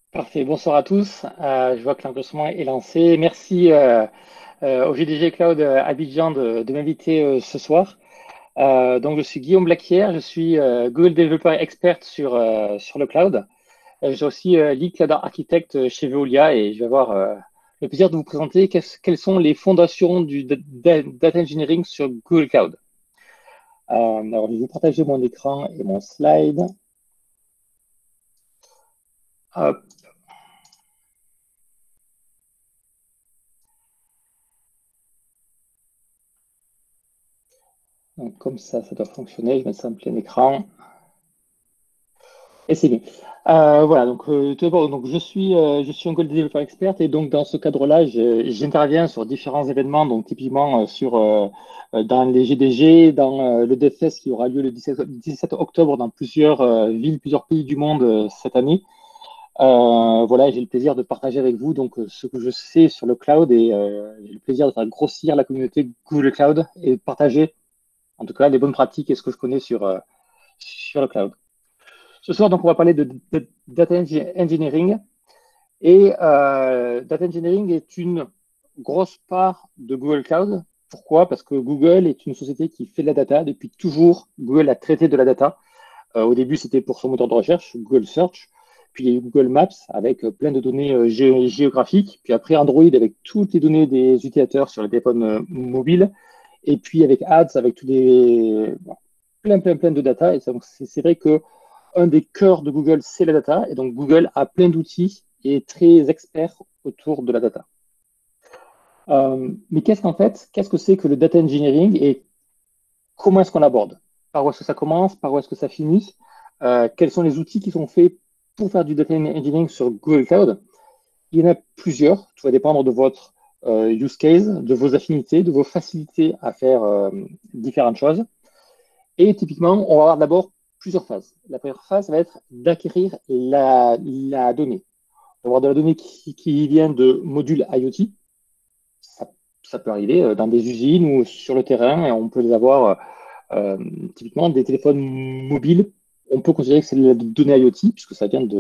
Parfait, bonsoir à tous. Je vois que l'enregistrement est lancé. Merci au GDG Cloud Abidjan de m'inviter ce soir. Donc, je suis Guillaume Blaquière, je suis Google Developer Expert sur le cloud. Je suis aussi Lead Cloud Architect chez Veolia et je vais avoir le plaisir de vous présenter quelles sont les fondations du data engineering sur Google Cloud. Alors, je vais vous partager mon écran et mon slide. Hop. Donc, comme ça doit fonctionner. Je mets ça en plein écran. Et c'est bien. Voilà, donc tout d'abord, donc je suis un Gold Developer Expert et donc dans ce cadre-là, j'interviens sur différents événements, donc typiquement dans les GDG, dans le DevFest qui aura lieu le 17 octobre dans plusieurs villes, plusieurs pays du monde cette année. Voilà, j'ai le plaisir de partager avec vous donc ce que je sais sur le cloud et j'ai le plaisir de faire grossir la communauté Google Cloud et de partager en tout cas les bonnes pratiques et ce que je connais sur le cloud. Ce soir, donc, on va parler de data engineering. Et data engineering est une grosse part de Google Cloud. Pourquoi? Parce que Google est une société qui fait de la data. Depuis toujours, Google a traité de la data. Au début, c'était pour son moteur de recherche, Google Search. Puis il y a eu Google Maps avec plein de données géographiques. Puis après, Android avec toutes les données des utilisateurs sur les téléphones mobiles. Et puis avec Ads, avec tous les plein de data. Et c'est vrai que un des cœurs de Google, c'est la data. Et donc, Google a plein d'outils et est très expert autour de la data. Mais qu'est-ce que c'est que le data engineering et comment est-ce qu'on l'aborde? Par où est-ce que ça commence? Par où est-ce que ça finit? Quels sont les outils qui sont faits pour faire du data engineering sur Google Cloud? Il y en a plusieurs. Tout va dépendre de votre use case, de vos affinités, de vos facilités à faire différentes choses. Et typiquement, on va avoir d'abord plusieurs phases. La première phase va être d'acquérir la donnée. On va avoir de la donnée qui vient de modules IoT. Ça, ça peut arriver dans des usines ou sur le terrain et on peut les avoir euh, typiquement des téléphones mobiles. On peut considérer que c'est de la donnée IoT puisque ça vient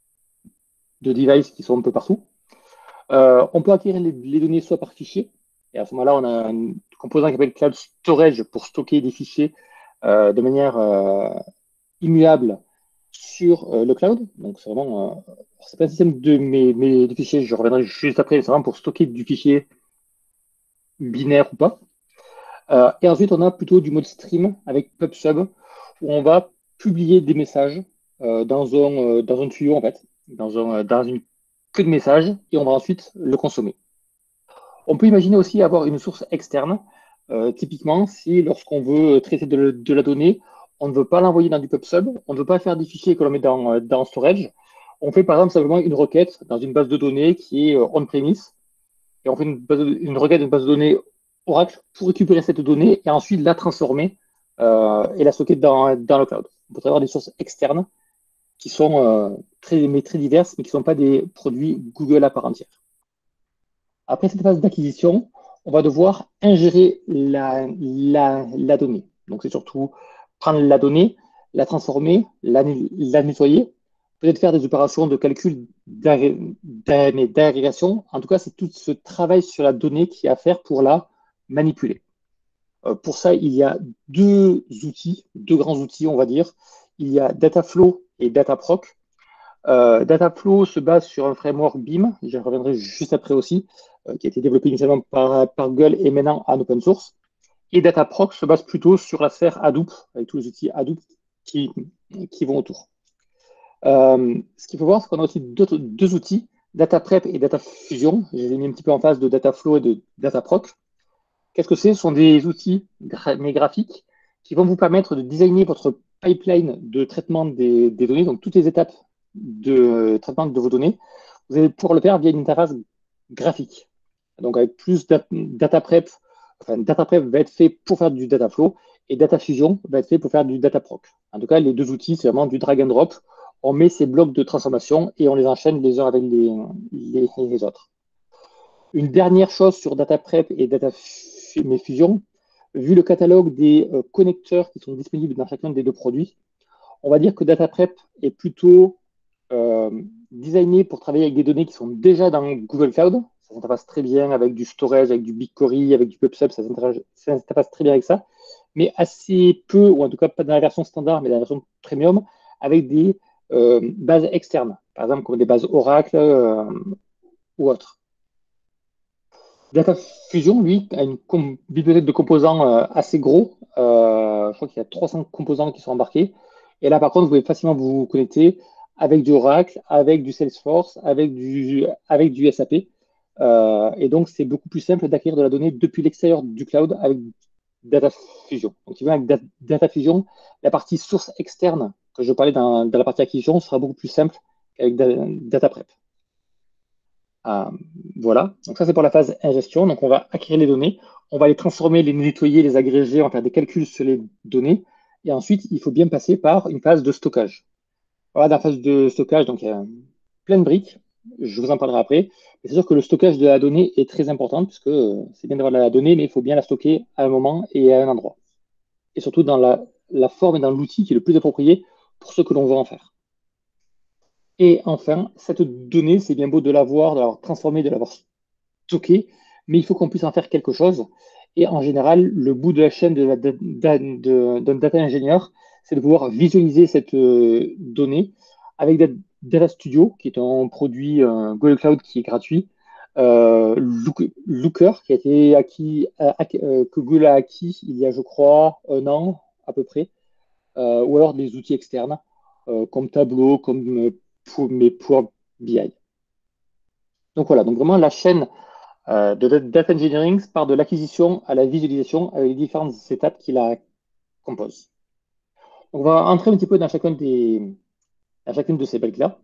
de devices qui sont un peu partout. On peut acquérir les données soit par fichier, et à ce moment-là, on a un composant qui s'appelle Cloud Storage pour stocker des fichiers de manière immuable sur le cloud. Donc, c'est vraiment, c'est pas un système de fichiers, je reviendrai juste après, c'est vraiment pour stocker du fichier binaire ou pas. Et ensuite, on a plutôt du mode stream avec PubSub, où on va publier des messages dans un tuyau, en fait, dans une queue de messages, et on va ensuite le consommer. On peut imaginer aussi avoir une source externe. Typiquement, si lorsqu'on veut traiter de la donnée, on ne veut pas l'envoyer dans du PubSub, on ne veut pas faire des fichiers que l'on met dans storage. On fait par exemple simplement une requête dans une base de données qui est on-premise, et on fait une requête d'une base de données Oracle pour récupérer cette donnée et ensuite la transformer et la stocker dans le cloud. On peut avoir des sources externes qui sont très diverses, mais qui ne sont pas des produits Google à part entière. Après cette phase d'acquisition, on va devoir ingérer la donnée. Donc, c'est surtout prendre la donnée, la transformer, la nettoyer, peut-être faire des opérations de calcul d'agrégation. En tout cas, c'est tout ce travail sur la donnée qui est à faire pour la manipuler. Pour ça, il y a deux grands outils, on va dire. Il y a Dataflow et Dataproc. Dataflow se base sur un framework BIM, j'y reviendrai juste après aussi, qui a été développé initialement par Google et maintenant en open source. Et Dataproc se base plutôt sur la sphère Hadoop, avec tous les outils Hadoop qui, qui vont autour. Ce qu'il faut voir, c'est qu'on a aussi deux outils, DataPrep et DataFusion. Je les ai mis un petit peu en face de Dataflow et de Dataproc. Qu'est-ce que c'est? Ce sont des outils mais graphiques qui vont vous permettre de designer votre pipeline de traitement des données, donc toutes les étapes de traitement de vos données. Vous allez pouvoir le faire via une interface graphique. Donc avec plus data prep, enfin data prep va être fait pour faire du data flow et data fusion va être fait pour faire du data proc. En tout cas, les deux outils, c'est vraiment du drag and drop. On met ces blocs de transformation et on les enchaîne les uns avec les autres. Une dernière chose sur data prep et data fusion, vu le catalogue des connecteurs qui sont disponibles dans chacun des deux produits, on va dire que data prep est plutôt designé pour travailler avec des données qui sont déjà dans Google Cloud. Ça s'interface très bien avec du storage, avec du BigQuery, avec du PubSub, ça s'interface très bien avec ça, mais assez peu, ou en tout cas pas dans la version standard, mais dans la version premium, avec des bases externes, par exemple comme des bases Oracle ou autres. Data Fusion, lui, a une bibliothèque de composants assez gros. Je crois qu'il y a 300 composants qui sont embarqués. Et là, par contre, vous pouvez facilement vous connecter avec du Oracle, avec du Salesforce, avec du SAP. Et donc, c'est beaucoup plus simple d'acquérir de la donnée depuis l'extérieur du cloud avec Data Fusion. Donc, avec Data Fusion, la partie source externe que je parlais dans la partie acquisition sera beaucoup plus simple qu'avec Data Prep. Euh, voilà, donc ça c'est pour la phase ingestion. Donc on va acquérir les données, on va les transformer, les nettoyer, les agréger, on va faire des calculs sur les données. Et ensuite, il faut bien passer par une phase de stockage. Voilà, dans la phase de stockage, donc il y a plein de briques, je vous en parlerai après. Mais c'est sûr que le stockage de la donnée est très important, puisque c'est bien d'avoir de la donnée, mais il faut bien la stocker à un moment et à un endroit. Et surtout dans la forme et dans l'outil qui est le plus approprié pour ce que l'on veut en faire. Et enfin, cette donnée, c'est bien beau de l'avoir, de l'avoir transformée, de l'avoir stockée, mais il faut qu'on puisse en faire quelque chose. Et en général, le bout de la chaîne d'un data ingénieur, c'est de pouvoir visualiser cette donnée avec Data Studio, qui est un produit Google Cloud qui est gratuit, Looker, qui a été que Google a acquis il y a, je crois, un an à peu près, ou alors des outils externes, comme Tableau, comme Power BI. Donc voilà, donc vraiment la chaîne de data engineering part de l'acquisition à la visualisation avec les différentes étapes qui la composent. On va entrer un petit peu dans chacune de ces briques-là.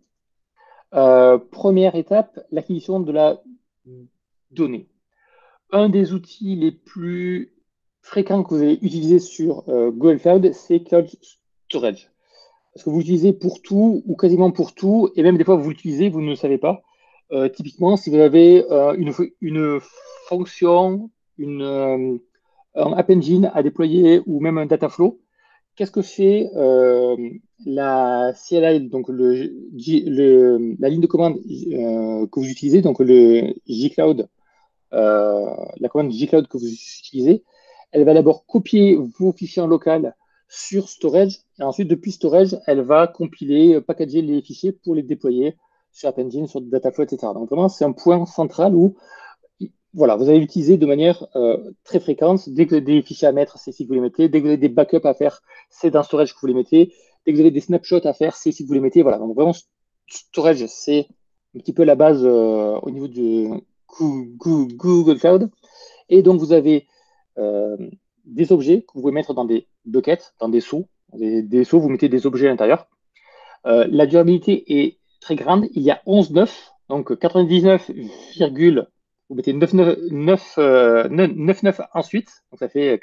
Première étape, l'acquisition de la donnée. Un des outils les plus fréquents que vous allez utiliser sur Google Cloud, c'est Cloud Storage. Parce que vous l'utilisez pour tout ou quasiment pour tout, et même des fois vous l'utilisez, vous ne le savez pas. Typiquement, si vous avez une fonction, un App Engine à déployer ou même un data flow, qu'est-ce que fait la CLI, donc la ligne de commande que vous utilisez, donc le G-Cloud, la commande G-Cloud que vous utilisez, elle va d'abord copier vos fichiers en local sur Storage, et ensuite, depuis Storage, elle va compiler, packager les fichiers pour les déployer sur App Engine, sur Dataflow, etc. Donc vraiment, c'est un point central où voilà, vous allez l'utiliser de manière très fréquente. Dès que vous avez des fichiers à mettre, c'est ici que vous les mettez. Dès que vous avez des backups à faire, c'est dans Storage que vous les mettez. Dès que vous avez des snapshots à faire, c'est ici que vous les mettez. Voilà, donc vraiment, Storage, c'est un petit peu la base au niveau de Google Cloud. Et donc, vous avez euh, des objets que vous pouvez mettre dans des buckets, dans des seaux. Des seaux, vous mettez des objets à l'intérieur. La durabilité est très grande. Il y a 11 9, donc 99, vous mettez 9 ensuite. Donc ça fait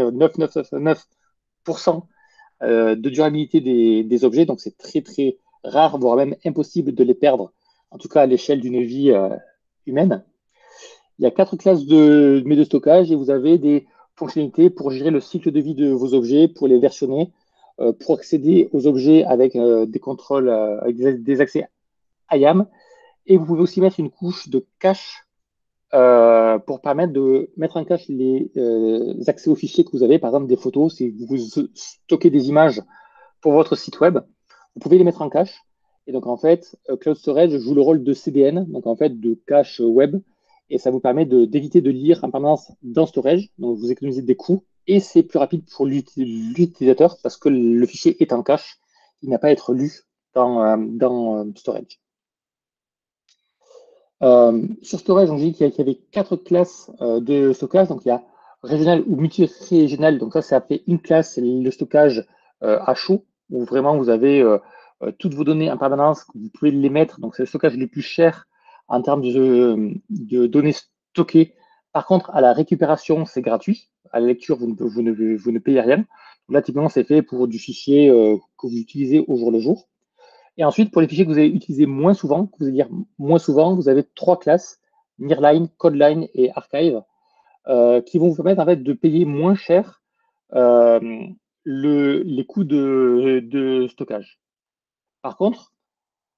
99,999% de durabilité des objets. Donc c'est très très rare, voire même impossible de les perdre, en tout cas à l'échelle d'une vie humaine. Il y a 4 classes de stockage et vous avez des fonctionnalités pour gérer le cycle de vie de vos objets, pour les versionner, pour accéder aux objets avec des contrôles, avec des accès IAM. Et vous pouvez aussi mettre une couche de cache pour permettre de mettre en cache les accès aux fichiers que vous avez, par exemple des photos, si vous stockez des images pour votre site web, vous pouvez les mettre en cache. Et donc, en fait, Cloud Storage joue le rôle de CDN, donc en fait de cache web, et ça vous permet d'éviter de lire en permanence dans Storage, donc vous économisez des coûts, et c'est plus rapide pour l'utilisateur parce que le fichier est en cache, il n'a pas à être lu dans Storage. Sur Storage, on dit qu'il y avait 4 classes de stockage, donc il y a régional ou multi-régional, donc ça c'est appelé une classe, c'est le stockage à chaud, où vraiment vous avez toutes vos données en permanence, vous pouvez les mettre, donc c'est le stockage le plus cher en termes de données stockées. Par contre, à la récupération, c'est gratuit. À la lecture, vous ne payez rien. Là, typiquement, c'est fait pour du fichier que vous utilisez au jour le jour. Et ensuite, pour les fichiers que vous allez utiliser moins souvent, que vous allez dire moins souvent, vous avez 3 classes, Nearline, Codeline et Archive, qui vont vous permettre en fait de payer moins cher euh, les coûts de stockage. Par contre,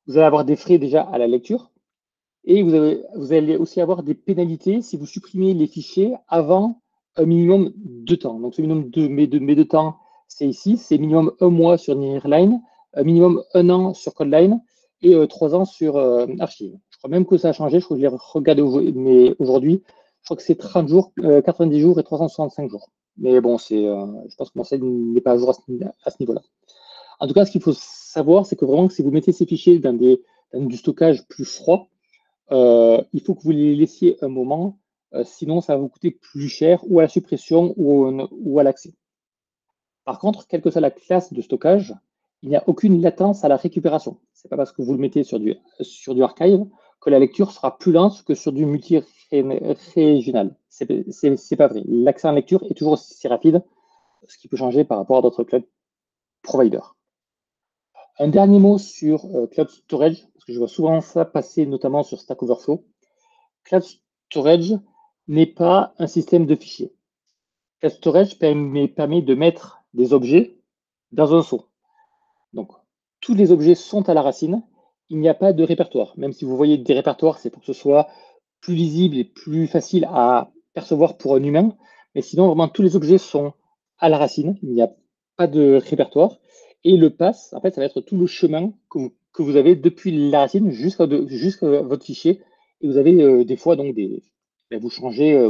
vous allez avoir des frais déjà à la lecture et vous allez aussi avoir des pénalités si vous supprimez les fichiers avant un minimum de temps. Donc, ce minimum de temps, c'est ici, c'est minimum un mois sur Nearline, minimum un an sur Codeline et 3 ans sur Archive. Je crois même que ça a changé, je crois que je l'ai regardé aujourd'hui. Je crois que c'est 30 jours, 90 jours et 365 jours. Mais bon, je pense que mon site n'est pas à jour à ce niveau-là. En tout cas, ce qu'il faut savoir, c'est que vraiment, si vous mettez ces fichiers dans du stockage plus froid, il faut que vous les laissiez un moment, sinon ça va vous coûter plus cher ou à la suppression ou à l'accès. Par contre, quelle que soit la classe de stockage, il n'y a aucune latence à la récupération. Ce n'est pas parce que vous le mettez sur du archive que la lecture sera plus lente que sur du multi-régional. C'est pas vrai. L'accès en lecture est toujours aussi rapide, ce qui peut changer par rapport à d'autres cloud providers. Un dernier mot sur Cloud Storage, parce que je vois souvent ça passer notamment sur Stack Overflow. Cloud Storage n'est pas un système de fichiers. Cloud Storage permet de mettre des objets dans un seau. Donc, tous les objets sont à la racine. Il n'y a pas de répertoire. Même si vous voyez des répertoires, c'est pour que ce soit plus lisible et plus facile à percevoir pour un humain. Mais sinon, vraiment, tous les objets sont à la racine. Il n'y a pas de répertoire. Et le pass, en fait, ça va être tout le chemin que vous avez depuis la racine jusqu'à votre fichier. Et vous avez des fois, donc, vous changez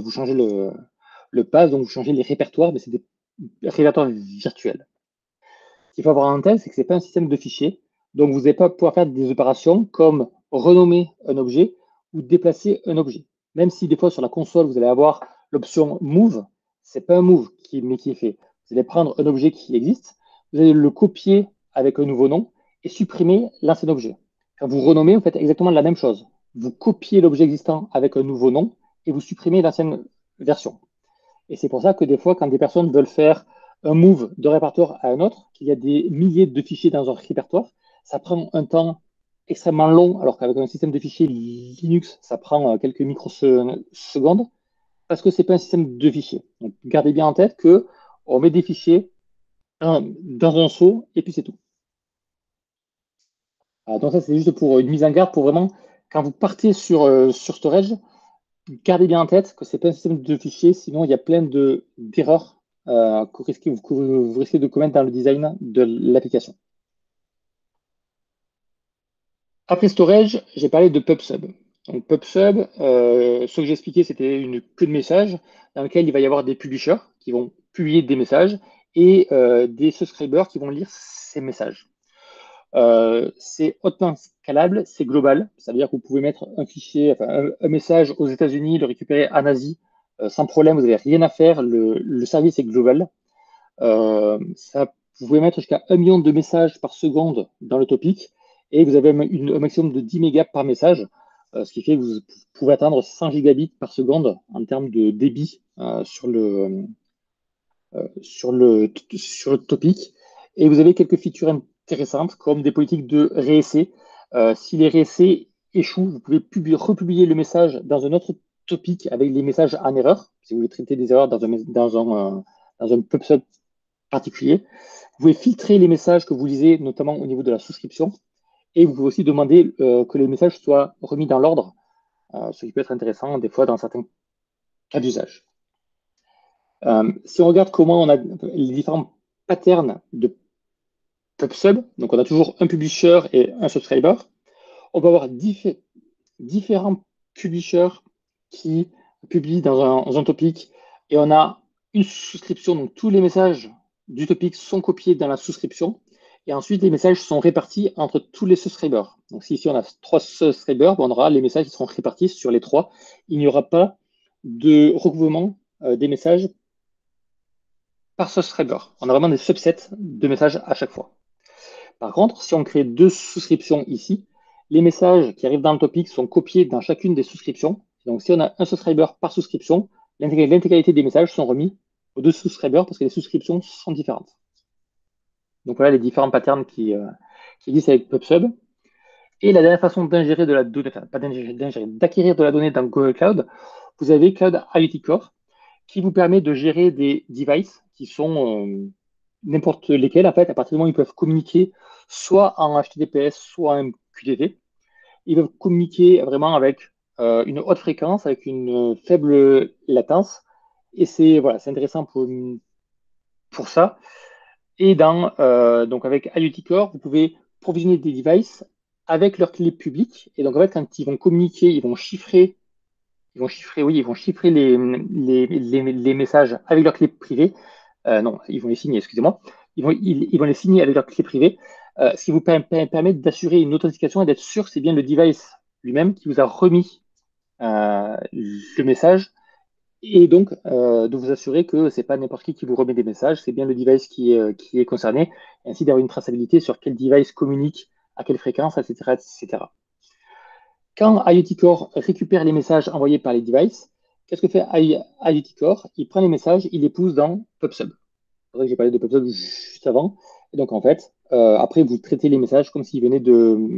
le pass, donc vous changez les répertoires, mais c'est des répertoires virtuels. Ce qu'il faut avoir en tête, c'est que ce n'est pas un système de fichiers. Donc, vous n'allez pas pouvoir faire des opérations comme renommer un objet ou déplacer un objet. Même si des fois, sur la console, vous allez avoir l'option Move, ce n'est pas un Move qui est fait. Vous allez prendre un objet qui existe, vous allez le copier avec un nouveau nom et supprimer l'ancien objet. Quand vous renommez, vous faites exactement la même chose. Vous copiez l'objet existant avec un nouveau nom et vous supprimez l'ancienne version. Et c'est pour ça que des fois, quand des personnes veulent faire un move de répertoire à un autre, qu'il y a des milliers de fichiers dans un répertoire, ça prend un temps extrêmement long, alors qu'avec un système de fichiers Linux, ça prend quelques microsecondes, parce que ce n'est pas un système de fichiers. Donc, gardez bien en tête que on met des fichiers dans un seau, et puis c'est tout. Donc ça, c'est juste pour une mise en garde, pour vraiment, quand vous partez sur Storage, gardez bien en tête que ce n'est pas un système de fichiers, sinon il y a plein d'erreurs que vous risquez de commettre dans le design de l'application. Après storage, j'ai parlé de PubSub. Donc PubSub, ce que j'ai expliqué, c'était une queue de messages dans lequel il va y avoir des publishers qui vont publier des messages et des subscribers qui vont lire ces messages. C'est hautement scalable, c'est global. Ça veut dire que vous pouvez mettre un fichier, enfin, un message aux États-Unis, le récupérer en Asie sans problème, vous n'avez rien à faire. Le service est global. Vous pouvez mettre jusqu'à 1 million de messages par seconde dans le topic et vous avez un maximum de 10 mégas par message, ce qui fait que vous pouvez atteindre 100 gigabits par seconde en termes de débit sur le topic. Et vous avez quelques features intéressantes comme des politiques de réessai. Si les réessais échouent, vous pouvez republier le message dans un autre topic avec les messages en erreur. Si vous voulez traiter des erreurs dans un PubSub particulier. Vous pouvez filtrer les messages que vous lisez, notamment au niveau de la souscription. Et vous pouvez aussi demander que les messages soient remis dans l'ordre, ce qui peut être intéressant des fois dans certains cas d'usage. Si on regarde comment on a les différents patterns de PubSub, donc on a toujours un publisher et un subscriber, on peut avoir différents publishers qui publient dans un topic et on a une souscription, donc tous les messages du topic sont copiés dans la souscription et ensuite les messages sont répartis entre tous les subscribers. Donc si ici on a 3 subscribers, on aura les messages qui seront répartis sur les 3. Il n'y aura pas de recouvrement des messages par subscriber. On a vraiment des subsets de messages à chaque fois. Par contre, si on crée 2 souscriptions ici, les messages qui arrivent dans le topic sont copiés dans chacune des souscriptions. Donc, si on a un subscriber par souscription, l'intégralité des messages sont remis aux 2 subscribers parce que les souscriptions sont différentes. Donc, voilà les différents patterns qui existent avec PubSub. Et la dernière façon d'ingérer de la donnée, enfin, pas d'acquérir de la donnée dans Google Cloud, vous avez Cloud IoT Core qui vous permet de gérer des devices qui sont n'importe lesquels, en fait, à partir du moment où ils peuvent communiquer soit en HTTPS, soit en QTT. Ils peuvent communiquer vraiment avec une haute fréquence, avec une faible latence. Et c'est voilà, c'est intéressant pour ça. Et donc avec IoT Core, vous pouvez provisionner des devices avec leurs clés publiques. Et donc, en fait, quand ils vont communiquer, oui, ils vont chiffrer les messages avec leurs clés privées. Non, ils vont les signer, excusez-moi. Ils vont les signer avec leurs clés privées, ce qui vous permet d'assurer une authentification et d'être sûr que c'est bien le device lui-même qui vous a remis le message et donc de vous assurer que c'est pas n'importe qui vous remet des messages, c'est bien le device qui est concerné, et ainsi d'avoir une traçabilité sur quel device communique, à quelle fréquence, etc., etc. Quand IoT Core récupère les messages envoyés par les devices, qu'est-ce que fait IoT Core? Il prend les messages, il les pousse dans PubSub. C'est vrai que j'ai parlé de PubSub juste avant. Et donc, en fait, après, vous traitez les messages comme s'ils venaient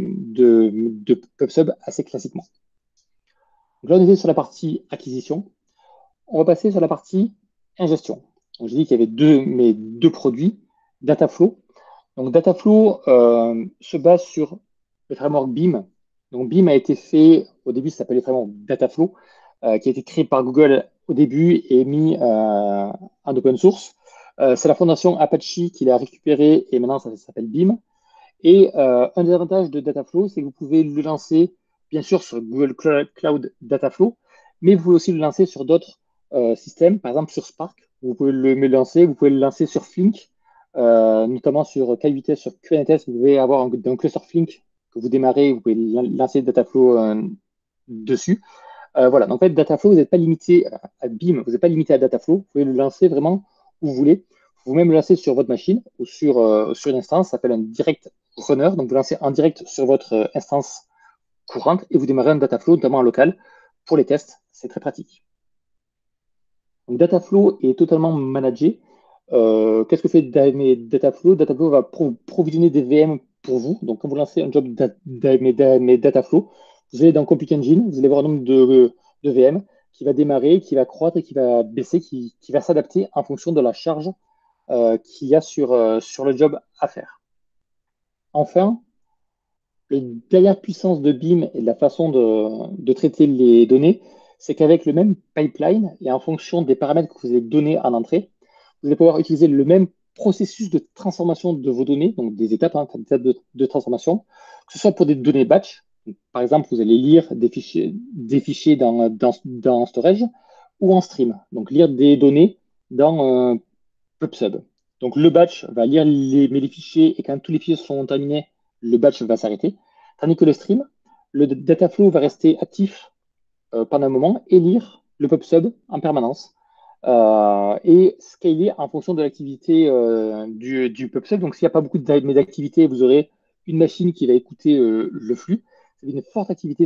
de PubSub assez classiquement. Donc là, on était sur la partie acquisition. On va passer sur la partie ingestion. Donc, j'ai dit qu'il y avait mes deux produits, Dataflow. Donc, Dataflow se base sur le framework Beam. Donc, Beam a été fait, au début, ça s'appelait le framework Dataflow, qui a été créé par Google au début et mis en open source. C'est la fondation Apache qui l'a récupéré et maintenant ça s'appelle Beam. Et un des avantages de Dataflow, c'est que vous pouvez le lancer, bien sûr, sur Google Cloud Dataflow, mais vous pouvez aussi le lancer sur d'autres systèmes, par exemple sur Spark. Vous pouvez vous pouvez le lancer sur Flink, notamment sur K8s, sur Kubernetes. Vous pouvez avoir un cluster Flink que vous démarrez, vous pouvez lancer Dataflow dessus. Voilà, donc en fait, Dataflow, vous n'êtes pas limité à Beam, vous n'êtes pas limité à Dataflow, vous pouvez le lancer vraiment où vous voulez. Vous pouvez même le lancer sur votre machine ou sur une instance, ça s'appelle un direct runner. Donc vous lancez en direct sur votre instance courante et vous démarrez un Dataflow, notamment en local, pour les tests. C'est très pratique. Donc Dataflow est totalement managé. Qu'est-ce que fait Dataflow? Dataflow va provisionner des VM pour vous. Donc quand vous lancez un job Dataflow, vous allez dans Compute Engine, vous allez voir un nombre de VM qui va démarrer, qui va croître et qui va baisser, qui va s'adapter en fonction de la charge qu'il y a sur le job à faire. Enfin, la dernière puissance de BIM et de la façon de traiter les données, c'est qu'avec le même pipeline et en fonction des paramètres que vous avez donnés en entrée, vous allez pouvoir utiliser le même processus de transformation de vos données, donc des étapes, des étapes de transformation, que ce soit pour des données batch. Par exemple, vous allez lire des fichiers dans storage ou en stream. Donc, lire des données dans PubSub. Donc, le batch va lire les fichiers et quand tous les fichiers sont terminés, le batch va s'arrêter. Tandis que le stream, le dataflow va rester actif pendant un moment et lire le PubSub en permanence et scaler en fonction de l'activité du PubSub. Donc, s'il n'y a pas beaucoup d'activité, vous aurez une machine qui va écouter le flux. C'est une forte activité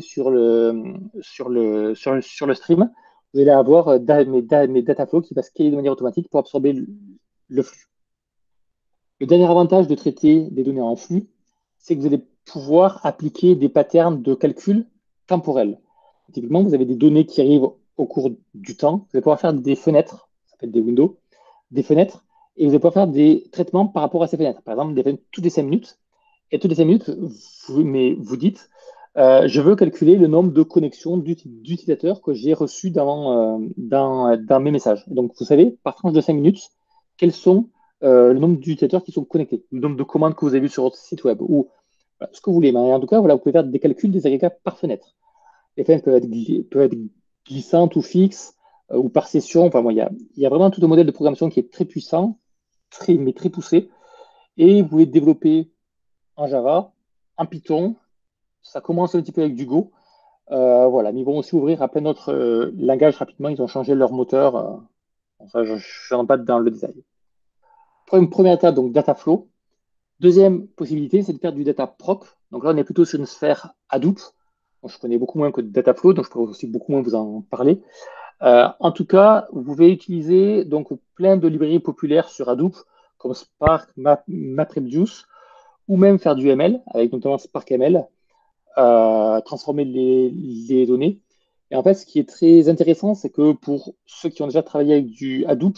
sur le stream. Vous allez avoir mes dataflow qui va scaler de manière automatique pour absorber le flux. Le dernier avantage de traiter des données en flux, c'est que vous allez pouvoir appliquer des patterns de calcul temporels. Typiquement, vous avez des données qui arrivent au cours du temps. Vous allez pouvoir faire des fenêtres, ça s'appelle des windows, des fenêtres, et vous allez pouvoir faire des traitements par rapport à ces fenêtres. Par exemple, des fenêtres toutes les 5 minutes. Et toutes les 5 minutes, vous dites, je veux calculer le nombre de connexions d'utilisateurs que j'ai reçus dans mes messages. Donc, vous savez, par tranche de 5 minutes, quels sont le nombre d'utilisateurs qui sont connectés, le nombre de commandes que vous avez vues sur votre site web, ou voilà, ce que vous voulez. Mais en tout cas, voilà, vous pouvez faire des calculs des agrégats par fenêtre. Les fenêtres peuvent être glissantes ou fixes, ou par session. Enfin, bon, il y a vraiment tout un modèle de programmation qui est très puissant, mais très poussé. Et vous pouvez développer en Java, en Python. Ça commence un petit peu avec du Go. Voilà, mais ils vont aussi ouvrir à plein d'autres langages rapidement. Ils ont changé leur moteur. Enfin, je ne rentre pas dans le détail. Première étape, donc Dataflow. Deuxième possibilité, c'est de faire du data proc. Donc là, on est plutôt sur une sphère Hadoop. Bon, je connais beaucoup moins que Dataflow, donc je pourrais aussi beaucoup moins vous en parler. En tout cas, vous pouvez utiliser donc plein de librairies populaires sur Hadoop, comme Spark, MapReduce, ou même faire du ML, avec notamment Spark ML, transformer les données. Et en fait, ce qui est très intéressant, c'est que pour ceux qui ont déjà travaillé avec du Hadoop,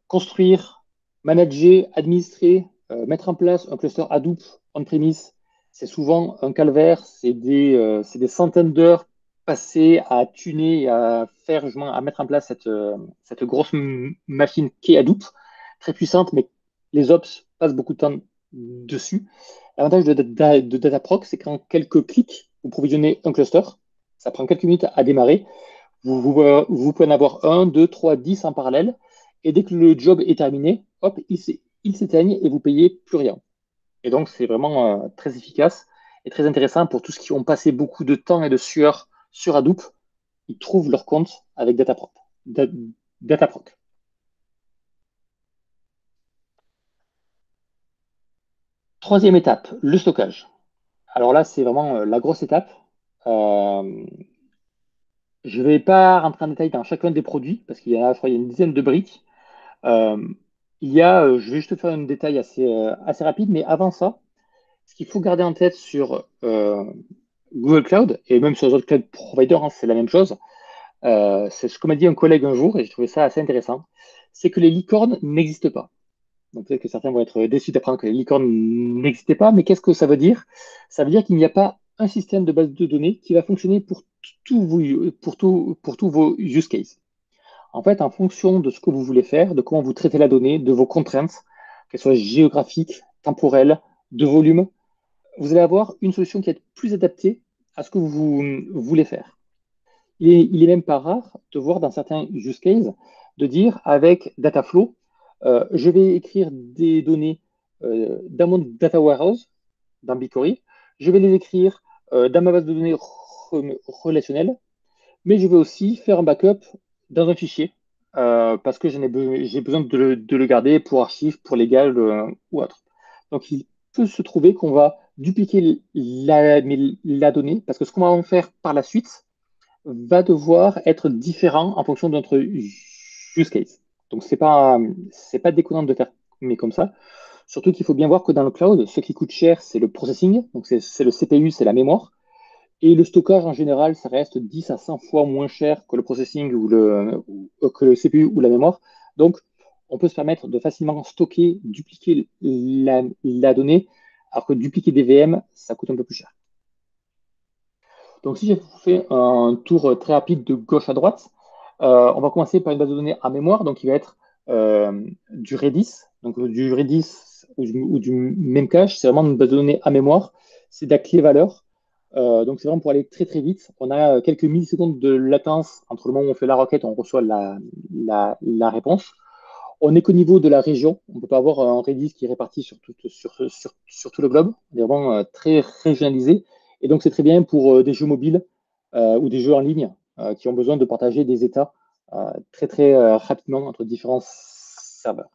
construire, manager, administrer, mettre en place un cluster Hadoop on-premise, c'est souvent un calvaire, c'est des centaines d'heures passées à tuner et à faire, justement, à mettre en place cette grosse machine qui est Hadoop, très puissante, mais les ops passent beaucoup de temps dessus. L'avantage de Dataproc, c'est qu'en quelques clics, vous provisionnez un cluster. Ça prend quelques minutes à démarrer. Vous pouvez en avoir un, deux, trois, 10 en parallèle. Et dès que le job est terminé, hop, il s'éteigne et vous payez plus rien. Et donc, c'est vraiment très efficace et très intéressant pour tous ceux qui ont passé beaucoup de temps et de sueur sur Hadoop. Ils trouvent leur compte avec Dataproc. Troisième étape, le stockage. Alors là, c'est vraiment la grosse étape. Euh, je ne vais pas rentrer en détail dans chacun des produits parce qu'il y a, je crois, il y a une dizaine de briques. Euh, je vais juste faire un détail assez rapide, mais avant ça, ce qu'il faut garder en tête sur Google Cloud et même sur les autres cloud providers, hein, c'est la même chose. C'est ce que m'a dit un collègue un jour et j'ai trouvé ça assez intéressant. C'est que les licornes n'existent pas. Donc peut-être que certains vont être déçus d'apprendre que les licornes n'existaient pas, mais qu'est-ce que ça veut dire? Ça veut dire qu'il n'y a pas un système de base de données qui va fonctionner pour tous vos use cases. En fait, en fonction de ce que vous voulez faire, de comment vous traitez la donnée, de vos contraintes, qu'elles soient géographiques, temporelles, de volume, vous allez avoir une solution qui est plus adaptée à ce que vous voulez faire. Il est même pas rare de voir dans certains use cases de dire avec Dataflow, je vais écrire des données dans mon data warehouse, dans BigQuery, je vais les écrire dans ma base de données relationnelle, mais je vais aussi faire un backup dans un fichier parce que j'ai besoin de le garder pour archives, pour légal ou autre. Donc, il peut se trouver qu'on va dupliquer la donnée parce que ce qu'on va en faire par la suite va devoir être différent en fonction de notre use case. Donc, c'est pas déconnant de faire mais comme ça. Surtout qu'il faut bien voir que dans le cloud, ce qui coûte cher, c'est le processing, donc c'est le CPU, c'est la mémoire. Et le stockage, en général, ça reste 10 à 100 fois moins cher que le processing que le CPU ou la mémoire. Donc, on peut se permettre de facilement stocker, dupliquer la donnée, alors que dupliquer des VM, ça coûte un peu plus cher. Donc, si je vous fais un tour très rapide de gauche à droite, on va commencer par une base de données à mémoire, donc il va être du Redis, donc du Redis ou du Memcache, c'est vraiment une base de données à mémoire, c'est de la clé valeur. Donc c'est vraiment pour aller très très vite. On a quelques millisecondes de latence entre le moment où on fait la requête et on reçoit la réponse. On n'est qu'au niveau de la région. On ne peut pas avoir un Redis qui est réparti sur tout le globe. On est vraiment très régionalisé. Et donc, c'est très bien pour des jeux mobiles ou des jeux en ligne qui ont besoin de partager des états très, très rapidement entre différents serveurs.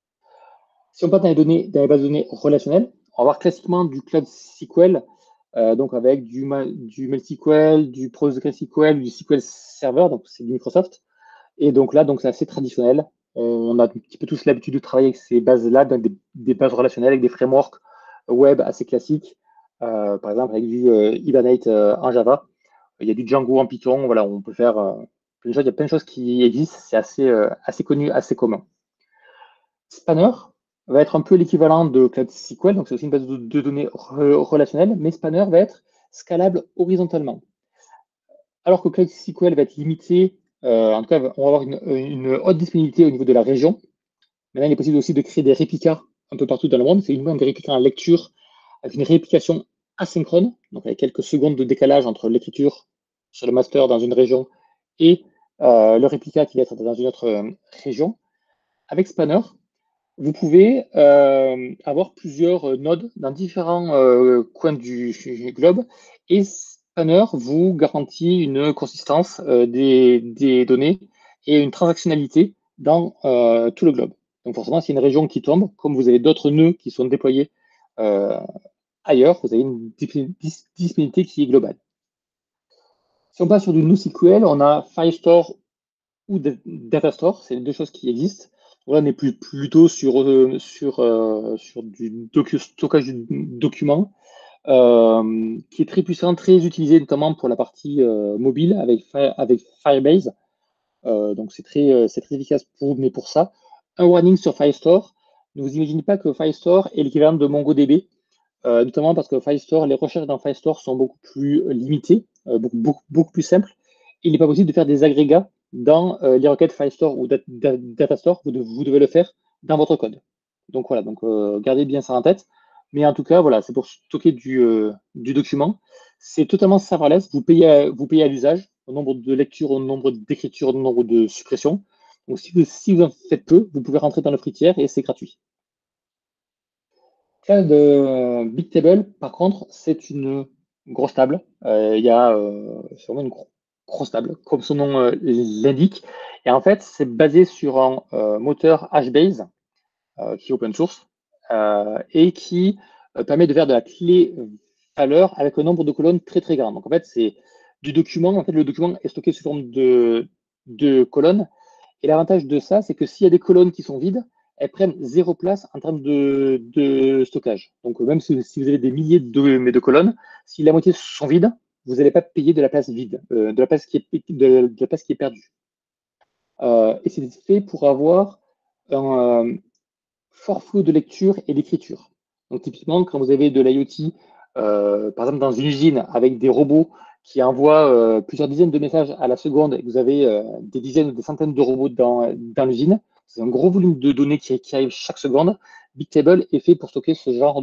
Si on part dans les bases de données relationnelles, on va avoir classiquement du Cloud SQL, donc avec du MySQL, du PostgreSQL, du SQL Server, donc c'est du Microsoft. Et donc là, donc c'est assez traditionnel. On a un petit peu tous l'habitude de travailler avec ces bases-là, donc des bases relationnelles avec des frameworks web assez classiques. Par exemple, avec du Hibernate en Java. Il y a du Django en Python. Voilà, on peut faire plein de choses. Il y a plein de choses qui existent. C'est assez connu, assez commun. Spanner va être un peu l'équivalent de Cloud SQL, donc c'est aussi une base de données relationnelle, mais Spanner va être scalable horizontalement. Alors que Cloud SQL va être limité, en tout cas, on va avoir une haute disponibilité au niveau de la région. Maintenant, il est possible aussi de créer des réplicas un peu partout dans le monde. C'est uniquement des réplicas en lecture avec une réplication asynchrone, donc avec quelques secondes de décalage entre l'écriture sur le master dans une région et le réplica qui va être dans une autre région. Avec Spanner, vous pouvez avoir plusieurs nodes dans différents coins du globe et Spanner vous garantit une consistance des données et une transactionnalité dans tout le globe. Donc forcément, c'est une région qui tombe, comme vous avez d'autres nœuds qui sont déployés euh, ailleurs, vous avez une disponibilité qui est globale. Si on passe sur du NoSQL, on a Firestore ou Datastore, c'est les deux choses qui existent. Donc là, on est plutôt sur du stockage de documents qui est très puissant, très utilisé notamment pour la partie mobile avec Firebase. Donc c'est très efficace mais pour ça. Un warning sur Firestore. Ne vous imaginez pas que Firestore est l'équivalent de MongoDB. notamment parce que Firestore, les recherches dans Firestore sont beaucoup plus limitées, beaucoup plus simples. Il n'est pas possible de faire des agrégats dans les requêtes Firestore ou Datastore. Vous devez le faire dans votre code. Donc voilà, donc gardez bien ça en tête. Mais en tout cas, voilà, c'est pour stocker du document. C'est totalement serverless. Vous payez à l'usage, au nombre de lectures, au nombre d'écritures, au nombre de suppressions. Donc si vous en faites peu, vous pouvez rentrer dans le free tier et c'est gratuit. Cloud Bigtable, par contre, c'est une grosse table. C'est vraiment une grosse table, comme son nom l'indique. Et en fait, c'est basé sur un moteur HBase qui est open source et qui permet de faire de la clé valeur avec un nombre de colonnes très très grand. Donc en fait, c'est du document. En fait, le document est stocké sous forme de colonnes. Et l'avantage de ça, c'est que s'il y a des colonnes qui sont vides, elles prennent zéro place en termes de stockage. Donc même si vous avez des milliers de colonnes, si la moitié sont vides, vous n'allez pas payer de la place vide, de la place de la place qui est perdue. Et c'est fait pour avoir un fort flou de lecture et d'écriture. Donc typiquement, quand vous avez de l'IoT, par exemple dans une usine avec des robots qui envoient plusieurs dizaines de messages à la seconde et que vous avez des dizaines ou des centaines de robots dans l'usine, c'est un gros volume de données qui arrive chaque seconde. Bigtable est fait pour stocker ce genre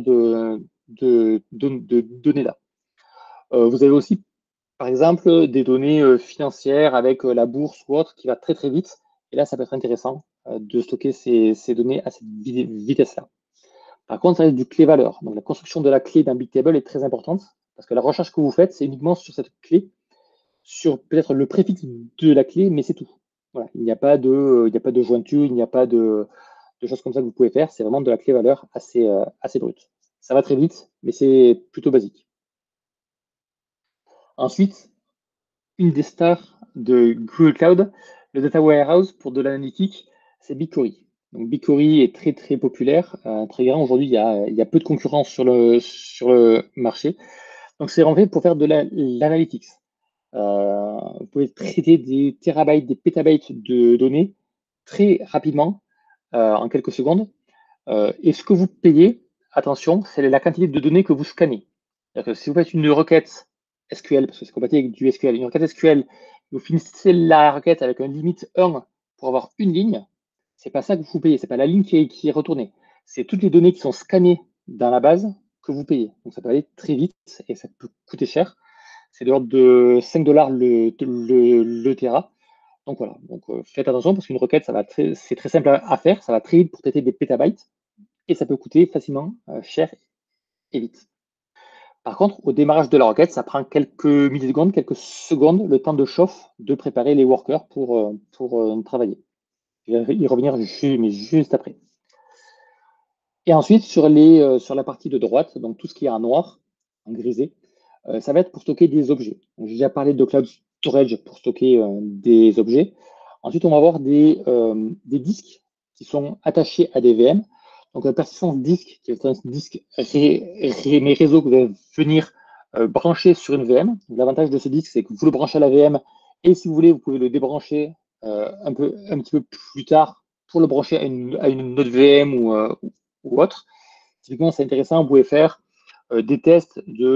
de données-là. Vous avez aussi, par exemple, des données financières avec la bourse ou autre qui va très très vite. Et là, ça peut être intéressant de stocker ces données à cette vitesse-là. Par contre, ça reste du clé-valeur. Donc, la construction de la clé d'un Bigtable est très importante parce que la recherche que vous faites, c'est uniquement sur cette clé, sur peut-être le préfixe de la clé, mais c'est tout. Voilà. Il n'y a pas de jointure, il n'y a pas de choses comme ça que vous pouvez faire. C'est vraiment de la clé-valeur assez brute. Ça va très vite, mais c'est plutôt basique. Ensuite, une des stars de Google Cloud, le Data Warehouse pour de l'analytique, c'est BigQuery. Donc BigQuery est très très populaire, très grand. Aujourd'hui, il y a peu de concurrence sur le marché. Donc c'est en fait pour faire de l'analytics. Vous pouvez traiter des terabytes, des pétabytes de données très rapidement, en quelques secondes. Et ce que vous payez, attention, c'est la quantité de données que vous scannez. C'est-à-dire que si vous faites une requête SQL, parce que c'est compatible avec du SQL, une requête SQL, vous finissez la requête avec un limite 1 pour avoir une ligne, c'est pas ça que vous payez, c'est pas la ligne qui est retournée. C'est toutes les données qui sont scannées dans la base que vous payez. Donc ça peut aller très vite et ça peut coûter cher. C'est de l'ordre de 5 dollars le Tera. Donc voilà, donc faites attention parce qu'une requête, c'est très simple à faire, ça va très vite pour traiter des pétabytes et ça peut coûter facilement cher et vite. Par contre, au démarrage de la requête, ça prend quelques millisecondes, quelques secondes, le temps de chauffe de préparer les workers pour travailler. Je vais y revenir mais juste après. Et ensuite, sur la partie de droite, donc tout ce qui est en noir, en grisé, ça va être pour stocker des objets. J'ai déjà parlé de cloud storage pour stocker des objets. Ensuite, on va avoir des disques qui sont attachés à des VM. Donc, la persistance disque, qui est un disque réseau que vous allez venir brancher sur une VM. L'avantage de ce disque, c'est que vous le branchez à la VM et si vous voulez, vous pouvez le débrancher un petit peu plus tard pour le brancher à une autre VM ou autre. Typiquement, c'est intéressant, vous pouvez faire des tests de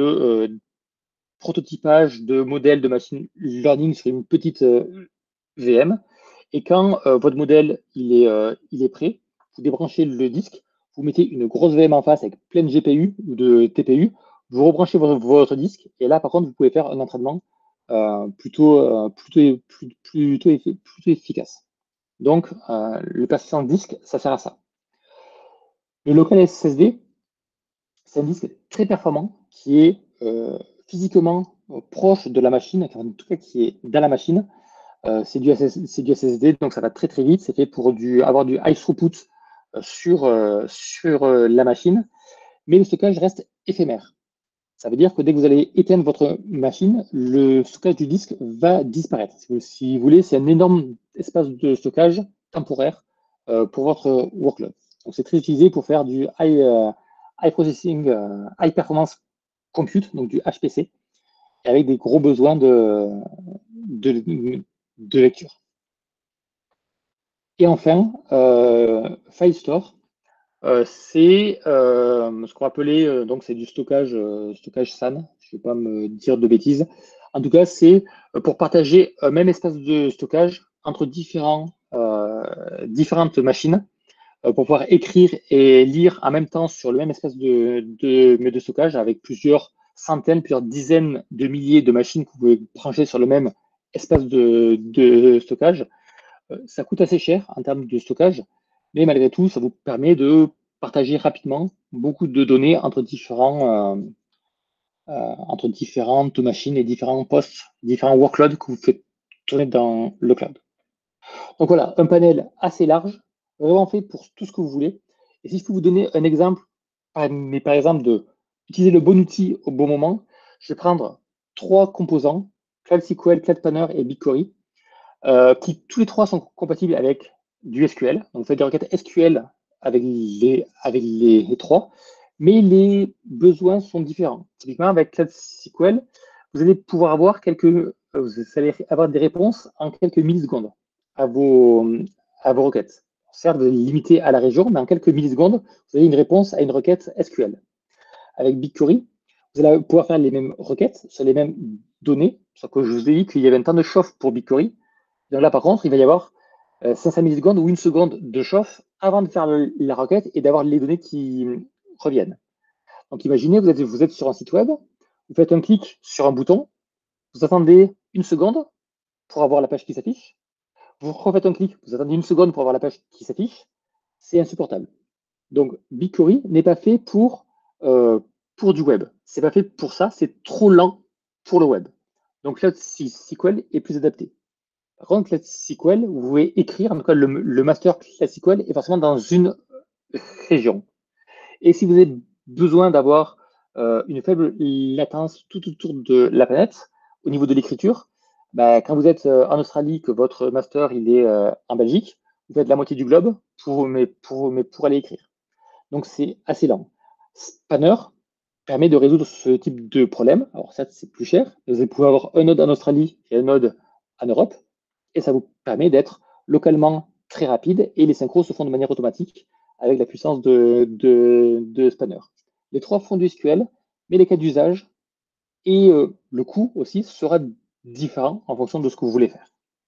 prototypage de modèles de machine learning sur une petite VM. Et quand votre modèle il est prêt, vous débranchez le disque, vous mettez une grosse VM en face avec plein de GPU ou de TPU, vous rebranchez votre disque, et là, par contre, vous pouvez faire un entraînement plutôt efficace. Donc, le persistant disque, ça sert à ça. Le local SSD, c'est un disque très performant qui est physiquement proche de la machine, enfin, en tout cas qui est dans la machine. C'est du SSD, donc ça va très très vite. C'est fait pour avoir du high throughput sur la machine, mais le stockage reste éphémère. Ça veut dire que dès que vous allez éteindre votre machine, le stockage du disque va disparaître. Si vous voulez, c'est un énorme espace de stockage temporaire pour votre workload. Donc c'est très utilisé pour faire du high processing, high performance compute, donc du HPC, avec des gros besoins de lecture. Et enfin, Filestore. C'est ce qu'on appelait, donc c'est du stockage SAN, je ne vais pas me dire de bêtises. En tout cas, c'est pour partager un même espace de stockage entre différentes machines pour pouvoir écrire et lire en même temps sur le même espace de stockage avec plusieurs centaines, plusieurs dizaines de milliers de machines que vous pouvez brancher sur le même espace de stockage. Ça coûte assez cher en termes de stockage, mais malgré tout, ça vous permet de partager rapidement beaucoup de données entre différentes machines et différents postes, différents workloads que vous faites tourner dans le cloud. Donc voilà, un panel assez large, vraiment fait pour tout ce que vous voulez. Et si je peux vous donner un exemple, mais par exemple de utiliser le bon outil au bon moment, je vais prendre trois composants, Cloud SQL, Cloud Spanner et BigQuery, qui tous les trois sont compatibles avec du SQL. Donc, vous faites des requêtes SQL avec les trois, mais les besoins sont différents. Typiquement, avec Cloud SQL, vous allez pouvoir avoir vous allez avoir des réponses en quelques millisecondes à vos, à vos requêtes. Certes, vous êtes limité à la région, mais en quelques millisecondes, vous avez une réponse à une requête SQL. Avec BigQuery, vous allez pouvoir faire les mêmes requêtes sur les mêmes données, sauf que je vous ai dit qu'il y avait un temps de chauffe pour BigQuery. Donc là, par contre, il va y avoir 500 millisecondes ou une seconde de chauffe avant de faire la requête et d'avoir les données qui reviennent. Donc imaginez, vous êtes sur un site web, vous faites un clic sur un bouton, vous attendez une seconde pour avoir la page qui s'affiche, vous refaites un clic, vous attendez une seconde pour avoir la page qui s'affiche, c'est insupportable. Donc BigQuery n'est pas fait pour du web. C'est pas fait pour ça, c'est trop lent pour le web. Donc Cloud SQL est plus adapté. Par contre, Cloud SQL, vous pouvez écrire, en tout cas le master Cloud SQL est forcément dans une région. Et si vous avez besoin d'avoir une faible latence tout autour de la planète, au niveau de l'écriture, bah, quand vous êtes en Australie, que votre master il est en Belgique, vous faites la moitié du globe pour aller écrire. Donc c'est assez lent. Spanner permet de résoudre ce type de problème. Alors ça, c'est plus cher. Vous allez pouvoir avoir un node en Australie et un node en Europe. Et ça vous permet d'être localement très rapide et les synchros se font de manière automatique avec la puissance de Spanner. Les trois font du SQL, mais les cas d'usage et le coût aussi sera différent en fonction de ce que vous voulez faire.